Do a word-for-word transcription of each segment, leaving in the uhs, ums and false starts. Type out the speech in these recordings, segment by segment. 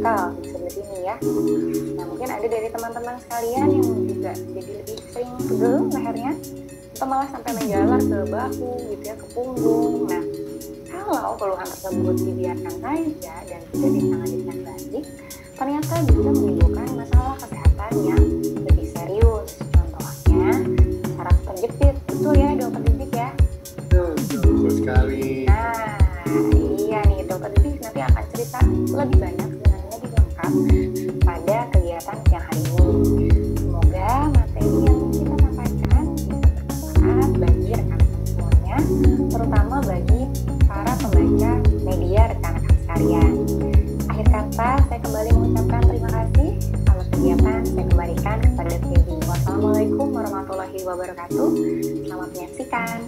mental disability ini ya. Nah mungkin ada dari teman-teman sekalian yang juga jadi lebih sering pegel lehernya atau malah sampai menjalar ke bahu gitu ya, ke punggung. Nah kalau keluhan tersebut dibiarkan saja dan tidak ditangani dengan baik, ternyata bisa menimbulkan masalah kesehatan yang lebih serius. Contohnya saraf terjepit, betul ya dokter Didik ya? Betul, betul sekali. Nah iya nih, dokter Didik nanti akan cerita lebih banyak dan lebih lengkap pada kegiatan siang hari ini. Semoga materi yang kita sampaikan bisa bermanfaat bagi rekan-rekan semuanya, terutama bagi para pembaca media rekan-rekan sekalian. Akhir kata, saya kembali mengucapkan terima kasih. Alas kegiatan saya kembalikan kepada Feby. Wassalamualaikum warahmatullahi wabarakatuh. Selamat menyaksikan.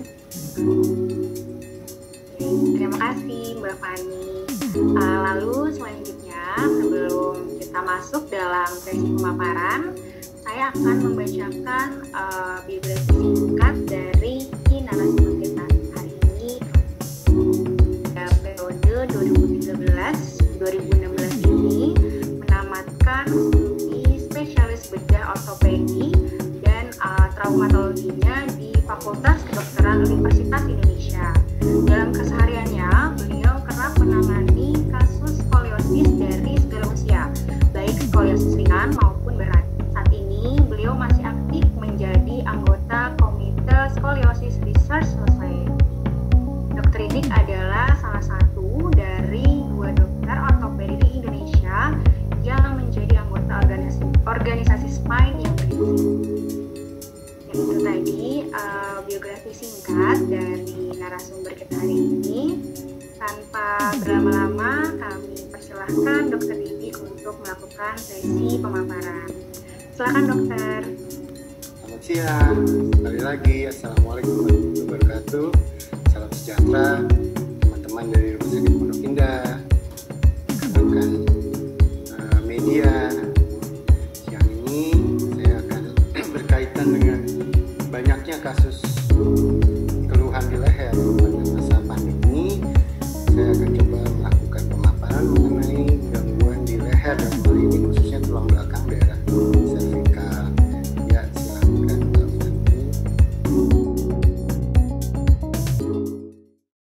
Terima kasih Mbak Fani. Uh, lalu selanjutnya, sebelum kita masuk dalam sesi pemaparan, saya akan membacakan uh, biografi singkat dari narasumber kita hari ini. Pada periode dua ribu tiga belas sampai dua ribu enam belas ini menamatkan studi spesialis bedah ortopedi dan uh, traumatologinya di Fakultas Kedokteran Universitas Indonesia. Dalam kesehariannya, beliau kerap menangani kasus skoliosis dari segala usia, baik skoliosis ringan maupun berat. Saat ini, beliau masih aktif menjadi anggota Komite Scoliosis Research Society. Dokter Didik adalah salah satu dari dua dokter ortopedi di Indonesia yang menjadi anggota organisasi, organisasi Spine yang bergengsi. Dan itu tadi uh, biografi singkat dari narasumber kita hari ini. Tanpa berlama-lama, kami persilahkan dokter Didik untuk melakukan sesi pemaparan. Silakan dokter. Selamat siang. Sekali lagi, Assalamualaikum warahmatullahi wabarakatuh. Salam sejahtera